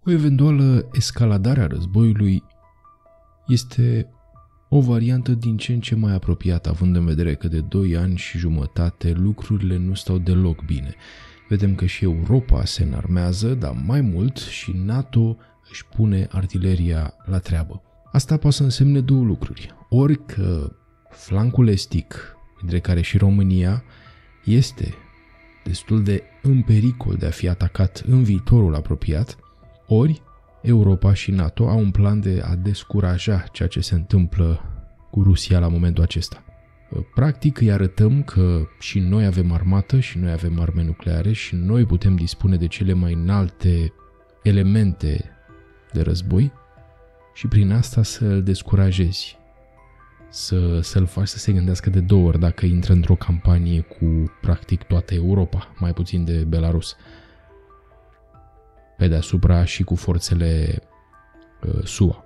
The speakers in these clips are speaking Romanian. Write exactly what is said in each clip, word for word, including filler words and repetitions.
O eventuală escaladare a războiului este o variantă din ce în ce mai apropiată, având în vedere că de doi ani și jumătate lucrurile nu stau deloc bine. Vedem că și Europa se înarmează, dar mai mult și NATO își pune artileria la treabă. Asta poate să însemne două lucruri. Ori că flancul estic, dintre care și România, este destul de în pericol de a fi atacat în viitorul apropiat, ori Europa și NATO au un plan de a descuraja ceea ce se întâmplă cu Rusia la momentul acesta. Practic îi arătăm că și noi avem armată și noi avem arme nucleare și noi putem dispune de cele mai înalte elemente de război și prin asta să-l descurajezi, să, să-l faci să se gândească de două ori dacă intră într-o campanie cu practic toată Europa, mai puțin de Belarus. Pe deasupra și cu forțele uh, S U A.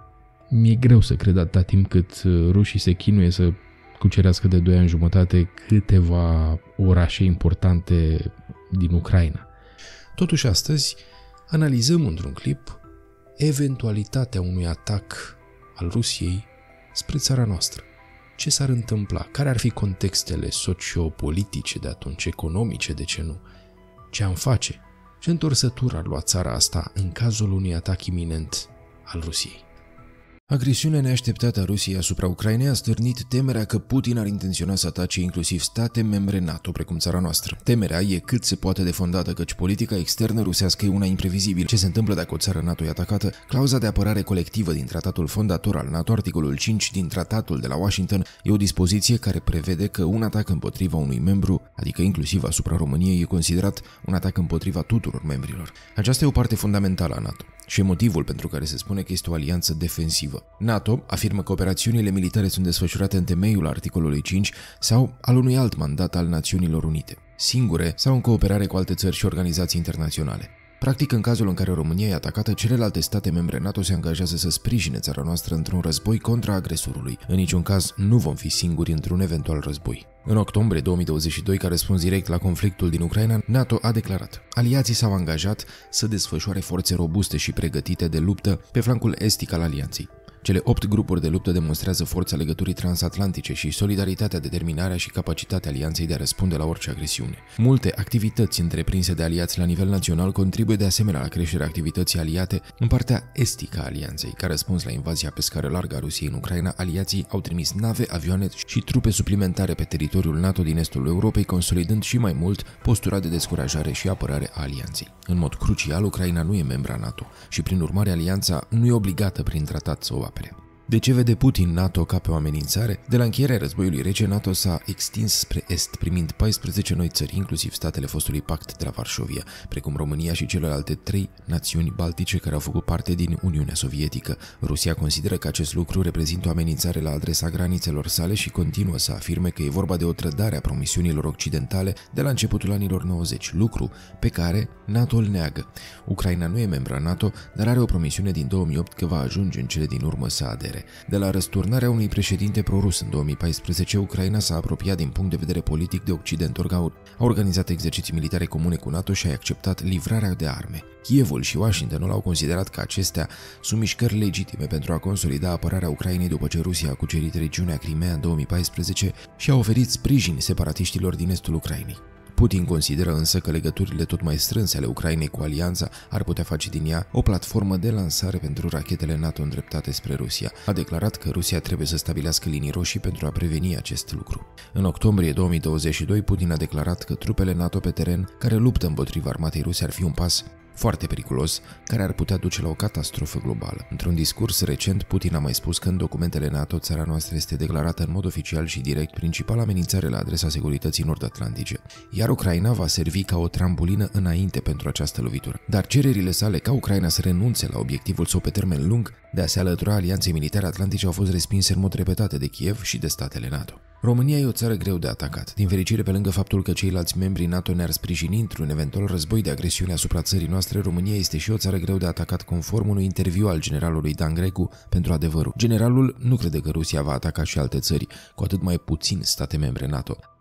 Mi-e greu să cred atâta timp cât rușii se chinuie să cucerească de doi ani jumătate câteva orașe importante din Ucraina. Totuși astăzi analizăm într-un clip eventualitatea unui atac al Rusiei spre țara noastră. Ce s-ar întâmpla? Care ar fi contextele sociopolitice de atunci, economice, de ce nu? Ce am face? Ce întorsătură ar lua țara asta în cazul unui atac iminent al Rusiei? Agresiunea neașteptată a Rusiei asupra Ucrainei a stârnit temerea că Putin ar intenționa să atace inclusiv state membre NATO, precum țara noastră. Temerea e cât se poate de fondată, căci politica externă rusească e una imprevizibilă. Ce se întâmplă dacă o țară NATO e atacată? Clauza de apărare colectivă din tratatul fondator al NATO, articolul cinci din tratatul de la Washington, e o dispoziție care prevede că un atac împotriva unui membru, adică inclusiv asupra României, e considerat un atac împotriva tuturor membrilor. Aceasta e o parte fundamentală a NATO și e motivul pentru care se spune că este o alianță defensivă. NATO afirmă că operațiunile militare sunt desfășurate în temeiul articolului cinci sau al unui alt mandat al Națiunilor Unite, singure sau în cooperare cu alte țări și organizații internaționale. Practic, în cazul în care România e atacată, celelalte state membre NATO se angajează să sprijine țara noastră într-un război contra agresorului. În niciun caz nu vom fi singuri într-un eventual război. În octombrie două mii douăzeci și doi, ca răspuns direct la conflictul din Ucraina, NATO a declarat: aliații s-au angajat să desfășoare forțe robuste și pregătite de luptă pe flancul estic al alianței. Cele opt grupuri de luptă demonstrează forța legăturii transatlantice și solidaritatea, determinarea și capacitatea alianței de a răspunde la orice agresiune. Multe activități întreprinse de aliați la nivel național contribuie de asemenea la creșterea activității aliate în partea estică a alianței. Ca răspuns la invazia pe scară largă a Rusiei în Ucraina, aliații au trimis nave, avioane și trupe suplimentare pe teritoriul NATO din estul Europei, consolidând și mai mult postura de descurajare și apărare a alianței. În mod crucial, Ucraina nu e membra NATO și, prin urmare, alianța nu e obligată prin tratat să o apere. De ce vede Putin NATO ca pe o amenințare? De la încheierea războiului rece, NATO s-a extins spre est, primind paisprezece noi țări, inclusiv statele fostului pact de la Varșovia, precum România și celelalte trei națiuni baltice care au făcut parte din Uniunea Sovietică. Rusia consideră că acest lucru reprezintă o amenințare la adresa granițelor sale și continuă să afirme că e vorba de o trădare a promisiunilor occidentale de la începutul anilor nouăzeci, lucru pe care NATO îl neagă. Ucraina nu e membra NATO, dar are o promisiune din două mii opt că va ajunge în cele din urmă să adere. De la răsturnarea unui președinte prorus în două mii paisprezece, Ucraina s-a apropiat din punct de vedere politic de Occident, a organizat exerciții militare comune cu NATO și a acceptat livrarea de arme. Kievul și Washingtonul au considerat că acestea sunt mișcări legitime pentru a consolida apărarea Ucrainei după ce Rusia a cucerit regiunea Crimea în două mii paisprezece și a oferit sprijin separatiștilor din estul Ucrainei. Putin consideră însă că legăturile tot mai strânse ale Ucrainei cu alianța ar putea face din ea o platformă de lansare pentru rachetele NATO îndreptate spre Rusia. A declarat că Rusia trebuie să stabilească linii roșii pentru a preveni acest lucru. În octombrie două mii douăzeci și doi, Putin a declarat că trupele NATO pe teren care luptă împotriva armatei ruse ar fi un pas foarte periculos, care ar putea duce la o catastrofă globală. Într-un discurs recent, Putin a mai spus că în documentele NATO țara noastră este declarată în mod oficial și direct principala amenințare la adresa securității nord-atlantice, iar Ucraina va servi ca o trambulină înainte pentru această lovitură. Dar cererile sale ca Ucraina să renunțe la obiectivul său pe termen lung de a se alătura alianței militare atlantice au fost respinse în mod repetate de Kiev și de statele NATO. România e o țară greu de atacat. Din fericire, pe lângă faptul că ceilalți membri NATO ne-ar sprijini într-un eventual război de agresiune asupra țării noastre, România este și o țară greu de atacat, conform unui interviu al generalului Dan Grecu pentru Adevărul. Generalul nu crede că Rusia va ataca și alte țări, cu atât mai puțin state membre NATO.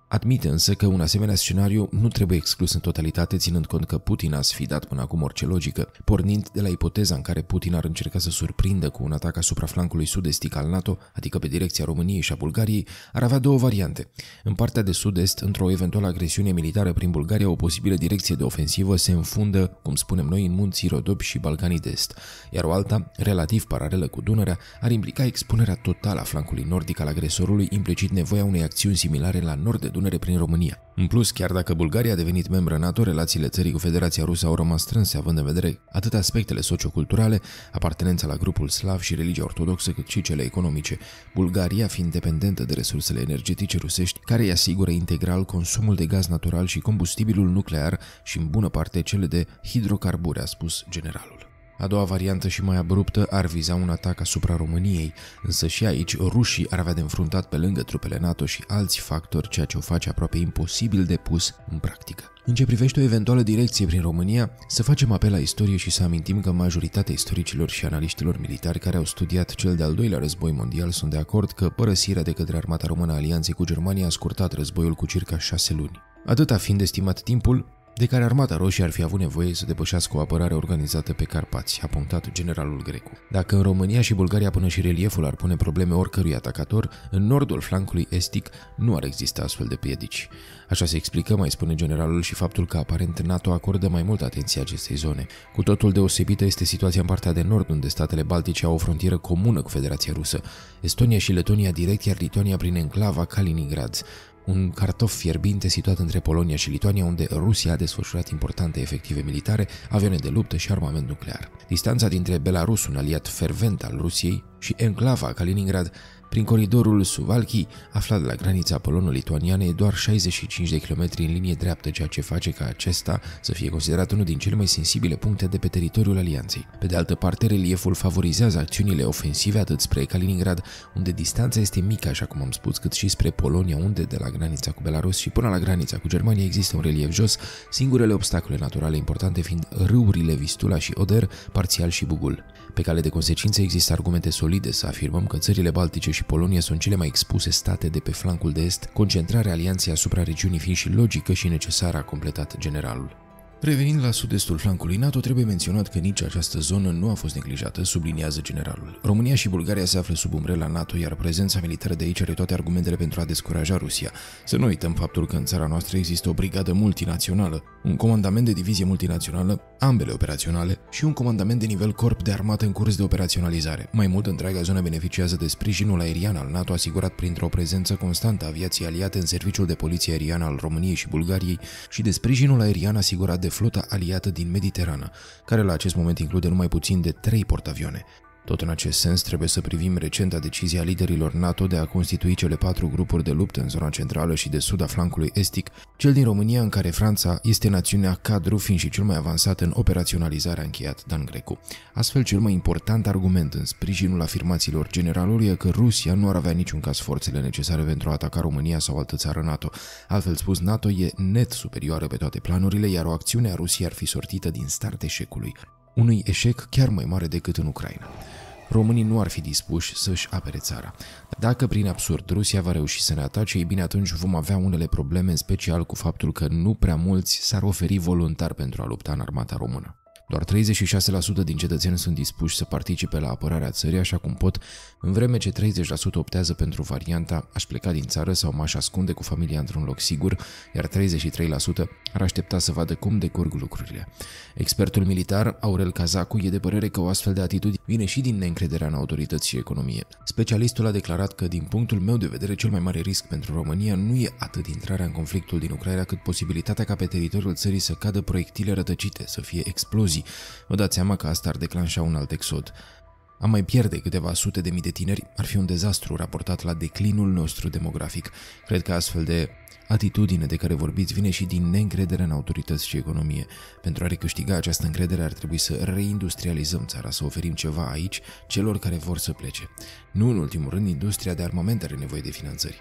Admite însă că un asemenea scenariu nu trebuie exclus în totalitate, ținând cont că Putin a sfidat până acum orice logică, pornind de la ipoteza în care Putin ar încerca să surprindă cu un atac asupra flancului sud-estic al NATO, adică pe direcția României și a Bulgariei, ar avea două variante. În partea de sud-est, într-o eventuală agresiune militară prin Bulgaria, o posibilă direcție de ofensivă se înfundă, cum spunem noi, în munții Rodopi și Balcanii de Est, iar o alta, relativ paralelă cu Dunărea, ar implica expunerea totală a flancului nordic al agresorului, implicit nevoia unei acțiuni similare la nord de Dunăre prin România. În plus, chiar dacă Bulgaria a devenit membră NATO, relațiile țării cu Federația Rusă au rămas strânse, având în vedere atât aspectele socioculturale, apartenența la grupul slav și religia ortodoxă, cât și cele economice, Bulgaria fiind dependentă de resursele energetice rusești, care îi asigură integral consumul de gaz natural și combustibilul nuclear și în bună parte cele de hidrocarburi, a spus generalul. A doua variantă și mai abruptă ar viza un atac asupra României, însă și aici rușii ar avea de înfruntat pe lângă trupele NATO și alți factori, ceea ce o face aproape imposibil de pus în practică. În ce privește o eventuală direcție prin România, să facem apel la istorie și să amintim că majoritatea istoricilor și analiștilor militari care au studiat cel de-al doilea război mondial sunt de acord că părăsirea de către armata română a alianței cu Germania a scurtat războiul cu circa șase luni. Atâta fiind estimat timpul de care Armata Roșie ar fi avut nevoie să depășească o apărare organizată pe Carpați, a punctat generalul Grecu. Dacă în România și Bulgaria până și relieful ar pune probleme oricărui atacator, în nordul flancului estic nu ar exista astfel de piedici. Așa se explică, mai spune generalul, și faptul că aparent NATO acordă mai multă atenție acestei zone. Cu totul deosebită este situația în partea de nord, unde statele baltice au o frontieră comună cu Federația Rusă, Estonia și Letonia direct, iar Lituania prin enclava Kaliningrad, un cartof fierbinte situat între Polonia și Lituania, unde Rusia a desfășurat importante efective militare, avioane de luptă și armament nuclear. Distanța dintre Belarus, un aliat fervent al Rusiei, și enclava Kaliningrad, prin coridorul Suwałki, aflat la granița polono-lituaniană, e doar șaizeci și cinci de kilometri în linie dreaptă, ceea ce face ca acesta să fie considerat unul din cele mai sensibile puncte de pe teritoriul alianței. Pe de altă parte, relieful favorizează acțiunile ofensive atât spre Kaliningrad, unde distanța este mică, așa cum am spus, cât și spre Polonia, unde de la granița cu Belarus și până la granița cu Germania există un relief jos, singurele obstacole naturale importante fiind râurile Vistula și Oder, parțial și Bugul. Pe cale de consecință există argumente solide să afirmăm că țările Baltice și Polonia sunt cele mai expuse state de pe flancul de est, concentrarea alianței asupra regiunii fiind și logică și necesară, a completat generalul. Revenind la sud-estul flancului NATO, trebuie menționat că nici această zonă nu a fost neglijată, subliniază generalul. România și Bulgaria se află sub umbrela NATO, iar prezența militară de aici are toate argumentele pentru a descuraja Rusia. Să nu uităm faptul că în țara noastră există o brigadă multinațională, un comandament de divizie multinațională, ambele operaționale, și un comandament de nivel corp de armată în curs de operaționalizare. Mai mult, întreaga zonă beneficiază de sprijinul aerian al NATO, asigurat printr-o prezență constantă a aviației aliate în serviciul de poliție aeriană al României și Bulgariei și de sprijinul aerian asigurat de flota aliată din Mediterană, care la acest moment include numai puțin de trei portavioane. Tot în acest sens, trebuie să privim recenta decizie a liderilor NATO de a constitui cele patru grupuri de luptă în zona centrală și de sud a flancului estic, cel din România, în care Franța este națiunea cadru, fiind și cel mai avansat în operaționalizarea, a încheiat Dan Grecu. Astfel, cel mai important argument în sprijinul afirmațiilor generalului e că Rusia nu ar avea niciun caz forțele necesare pentru a ataca România sau altă țară NATO. Altfel spus, NATO e net superioară pe toate planurile, iar o acțiune a Rusiei ar fi sortită din start eșecului. Unui eșec chiar mai mare decât în Ucraina. Românii nu ar fi dispuși să-și apere țara. Dacă prin absurd Rusia va reuși să ne atace, ei bine, atunci vom avea unele probleme, în special cu faptul că nu prea mulți s-ar oferi voluntar pentru a lupta în armata română. Doar treizeci și șase la sută din cetățeni sunt dispuși să participe la apărarea țării așa cum pot, în vreme ce treizeci la sută optează pentru varianta aș pleca din țară sau m-aș ascunde cu familia într-un loc sigur, iar treizeci și trei la sută ar aștepta să vadă cum decurg lucrurile. Expertul militar Aurel Cazacu e de părere că o astfel de atitudine vine și din neîncrederea în autorități și economie. Specialistul a declarat că, din punctul meu de vedere, cel mai mare risc pentru România nu e atât intrarea în conflictul din Ucraina, cât posibilitatea ca pe teritoriul țării să cadă proiectile rătăcite, să fie explozii. Vă dați seama că asta ar declanșa un alt exod. A mai pierde câteva sute de mii de tineri ar fi un dezastru raportat la declinul nostru demografic. Cred că astfel de atitudine de care vorbiți vine și din neîncredere în autorități și economie. Pentru a recâștiga această încredere ar trebui să reindustrializăm țara, să oferim ceva aici celor care vor să plece. Nu în ultimul rând, industria de armament are nevoie de finanțări.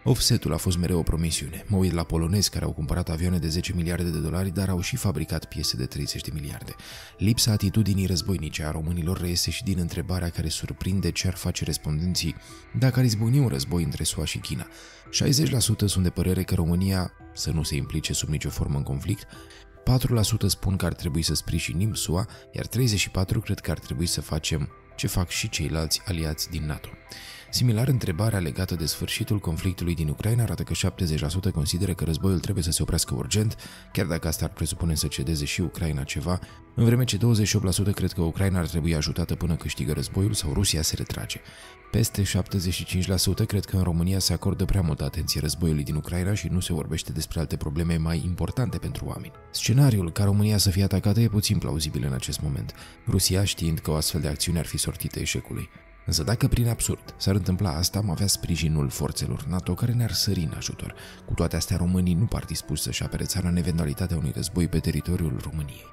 Offsetul a fost mereu o promisiune. Mă uit la polonezi care au cumpărat avioane de zece miliarde de dolari, dar au și fabricat piese de treizeci de miliarde. Lipsa atitudinii războinice a românilor reiese și din întrebarea care surprinde ce ar face respondenții dacă ar izbucni un război între S U A și China. șaizeci la sută sunt de părere că România să nu se implice sub nicio formă în conflict, patru la sută spun că ar trebui să sprijinim S U A, iar treizeci și patru la sută cred că ar trebui să facem ce fac și ceilalți aliați din NATO. Similar, întrebarea legată de sfârșitul conflictului din Ucraina arată că șaptezeci la sută consideră că războiul trebuie să se oprească urgent, chiar dacă asta ar presupune să cedeze și Ucraina ceva, în vreme ce douăzeci și opt la sută cred că Ucraina ar trebui ajutată până câștigă războiul sau Rusia se retrage. Peste șaptezeci și cinci la sută cred că în România se acordă prea multă atenție războiului din Ucraina și nu se vorbește despre alte probleme mai importante pentru oameni. Scenariul ca România să fie atacată e puțin plauzibil în acest moment, Rusia știind că o astfel de acțiune ar fi sortită eșecului. Însă dacă prin absurd s-ar întâmpla asta, am avea sprijinul forțelor NATO care ne-ar sări în ajutor. Cu toate astea, românii nu par dispuși să-și apere țara în eventualitatea unui război pe teritoriul României.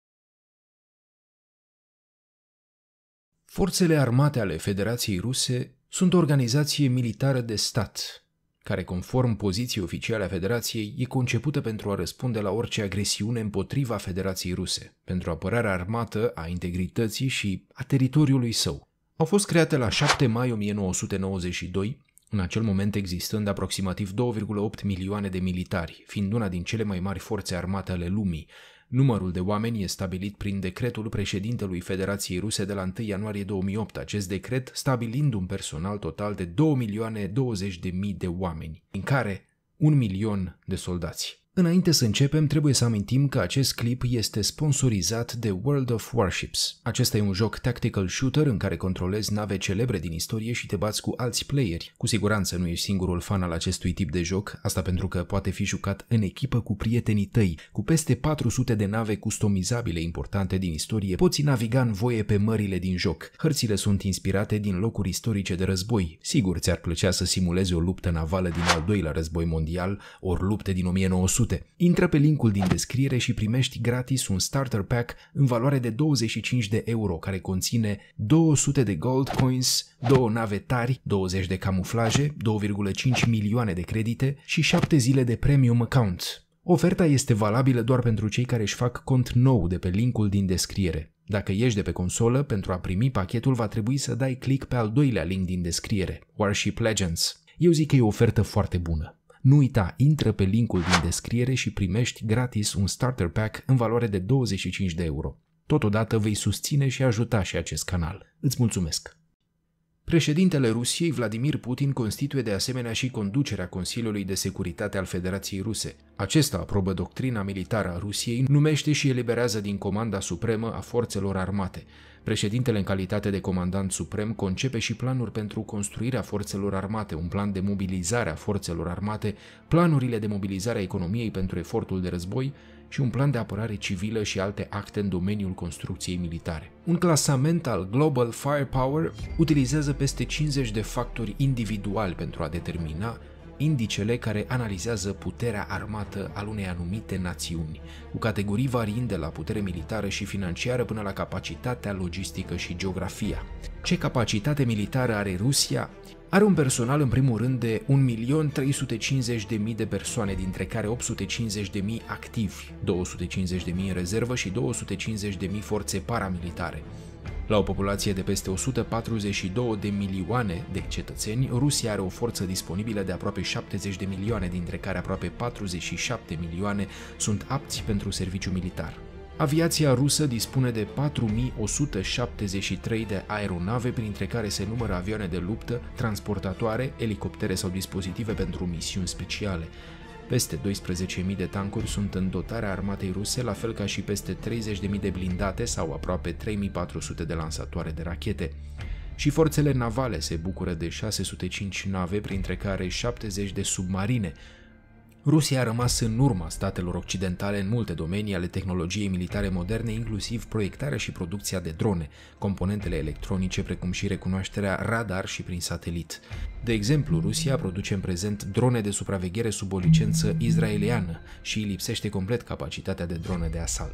Forțele armate ale Federației Ruse sunt o organizație militară de stat, care, conform poziției oficiale a Federației, e concepută pentru a răspunde la orice agresiune împotriva Federației Ruse, pentru apărarea armată a integrității și a teritoriului său. Au fost create la șapte mai o mie nouă sute nouăzeci și doi, în acel moment existând aproximativ două virgulă opt milioane de militari, fiind una din cele mai mari forțe armate ale lumii. Numărul de oameni e stabilit prin decretul președintelui Federației Ruse de la întâi ianuarie două mii opt, acest decret stabilind un personal total de două milioane douăzeci de mii de oameni, din care un milion de soldați. Înainte să începem, trebuie să amintim că acest clip este sponsorizat de World of Warships. Acesta e un joc tactical shooter în care controlezi nave celebre din istorie și te bați cu alți playeri. Cu siguranță nu ești singurul fan al acestui tip de joc, asta pentru că poate fi jucat în echipă cu prietenii tăi. Cu peste patru sute de nave customizabile importante din istorie, poți naviga în voie pe mările din joc. Hărțile sunt inspirate din locuri istorice de război. Sigur, ți-ar plăcea să simulezi o luptă navală din al doilea război mondial, ori lupte din o mie nouă sute. Intră pe linkul din descriere și primești gratis un starter pack în valoare de douăzeci și cinci de euro, care conține două sute de gold coins, două nave tari, douăzeci de camuflaje, două virgulă cinci milioane de credite și șapte zile de premium account. Oferta este valabilă doar pentru cei care își fac cont nou de pe linkul din descriere. Dacă ești de pe consolă, pentru a primi pachetul va trebui să dai click pe al doilea link din descriere, Warship Legends. Eu zic că e o ofertă foarte bună. Nu uita, intră pe linkul din descriere și primești gratis un starter pack în valoare de douăzeci și cinci de euro. Totodată vei susține și ajuta și acest canal. Îți mulțumesc! Președintele Rusiei, Vladimir Putin, constituie de asemenea și conducerea Consiliului de Securitate al Federației Ruse. Acesta aprobă doctrina militară a Rusiei, numește și eliberează din Comanda Supremă a Forțelor Armate. Președintele, în calitate de comandant suprem, concepe și planuri pentru construirea forțelor armate, un plan de mobilizare a forțelor armate, planurile de mobilizare a economiei pentru efortul de război și un plan de apărare civilă și alte acte în domeniul construcției militare. Un clasament al Global Firepower utilizează peste cincizeci de factori individuali pentru a determina indicele care analizează puterea armată al unei anumite națiuni, cu categorii variind de la putere militară și financiară până la capacitatea logistică și geografia. Ce capacitate militară are Rusia? Are un personal în primul rând de un milion trei sute cincizeci de mii de persoane, dintre care opt sute cincizeci de mii activi, două sute cincizeci de mii în rezervă și două sute cincizeci de mii forțe paramilitare. La o populație de peste o sută patruzeci și două de milioane de cetățeni, Rusia are o forță disponibilă de aproape șaptezeci de milioane, dintre care aproape patruzeci și șapte milioane sunt apți pentru serviciu militar. Aviația rusă dispune de patru mii o sută șaptezeci și trei de aeronave, printre care se numără avioane de luptă, transportatoare, elicoptere sau dispozitive pentru misiuni speciale. Peste doisprezece mii de tancuri sunt în dotarea armatei ruse, la fel ca și peste treizeci de mii de blindate sau aproape trei mii patru sute de lansatoare de rachete. Și forțele navale se bucură de șase sute cinci nave, printre care șaptezeci de submarine. Rusia a rămas în urma statelor occidentale în multe domenii ale tehnologiei militare moderne, inclusiv proiectarea și producția de drone, componentele electronice, precum și recunoașterea radar și prin satelit. De exemplu, Rusia produce în prezent drone de supraveghere sub o licență israeliană și îi lipsește complet capacitatea de drone de asalt.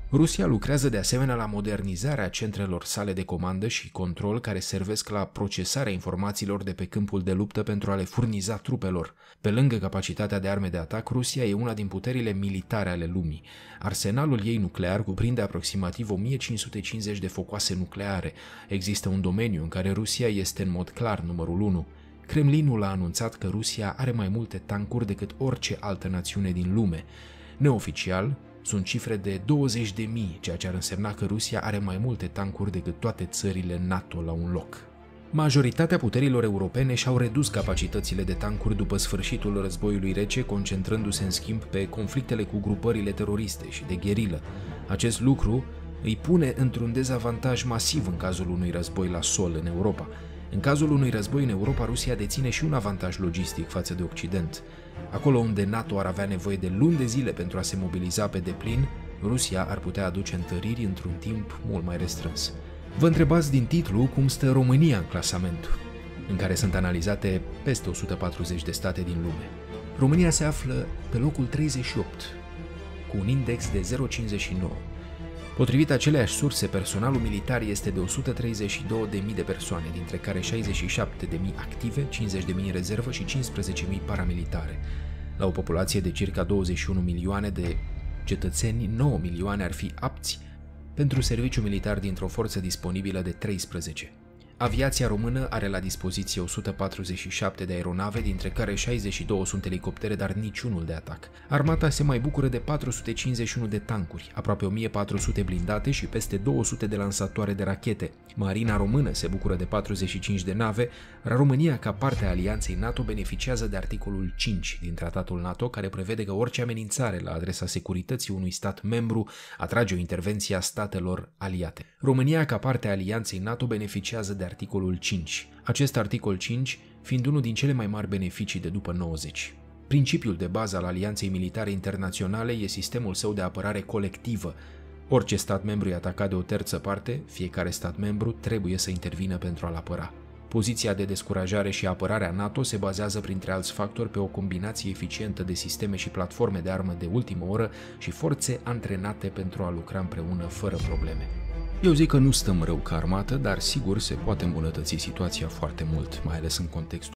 Rusia lucrează de asemenea la modernizarea centrelor sale de comandă și control care servesc la procesarea informațiilor de pe câmpul de luptă pentru a le furniza trupelor. Pe lângă capacitatea de arme de atac, Rusia e una din puterile militare ale lumii. Arsenalul ei nuclear cuprinde aproximativ o mie cinci sute cincizeci de focoase nucleare. Există un domeniu în care Rusia este în mod clar numărul unu. Kremlinul a anunțat că Rusia are mai multe tancuri decât orice altă națiune din lume. Neoficial, sunt cifre de douăzeci de mii, ceea ce ar însemna că Rusia are mai multe tancuri decât toate țările NATO la un loc. Majoritatea puterilor europene și-au redus capacitățile de tancuri după sfârșitul războiului rece, concentrându-se în schimb pe conflictele cu grupările teroriste și de gherilă. Acest lucru îi pune într-un dezavantaj masiv în cazul unui război la sol în Europa. În cazul unui război în Europa, Rusia deține și un avantaj logistic față de Occident. Acolo unde NATO ar avea nevoie de luni de zile pentru a se mobiliza pe deplin, Rusia ar putea aduce întăriri într-un timp mult mai restrâns. Vă întrebați din titlu cum stă România în clasament, în care sunt analizate peste o sută patruzeci de state din lume. România se află pe locul treizeci și opt, cu un index de zero virgulă cincizeci și nouă. Potrivit aceleiași surse, personalul militar este de o sută treizeci și două de mii de persoane, dintre care șaizeci și șapte de mii active, cincizeci de mii în rezervă și cincisprezece mii paramilitare. La o populație de circa douăzeci și unu milioane de cetățeni, nouă milioane ar fi apți pentru serviciu militar dintr-o forță disponibilă de treisprezece. Aviația română are la dispoziție o sută patruzeci și șapte de aeronave, dintre care șaizeci și două sunt elicoptere, dar niciunul de atac. Armata se mai bucură de patru sute cincizeci și unu de tancuri, aproape o mie patru sute blindate și peste două sute de lansatoare de rachete. Marina română se bucură de patruzeci și cinci de nave, iar România, ca parte a alianței NATO, beneficiază de articolul cinci din Tratatul NATO, care prevede că orice amenințare la adresa securității unui stat membru atrage o intervenție a statelor aliate. România, ca parte a alianței NATO, beneficiază de articolul cinci. Acest articol cinci fiind unul din cele mai mari beneficii de după nouăzeci. Principiul de bază al Alianței Militare Internaționale e sistemul său de apărare colectivă. Orice stat membru e atacat de o terță parte, fiecare stat membru trebuie să intervină pentru a-l apăra. Poziția de descurajare și apărare a NATO se bazează, printre alți factori, pe o combinație eficientă de sisteme și platforme de armă de ultimă oră și forțe antrenate pentru a lucra împreună fără probleme. Eu zic că nu stăm rău ca armată, dar sigur se poate îmbunătăți situația foarte mult, mai ales în contextul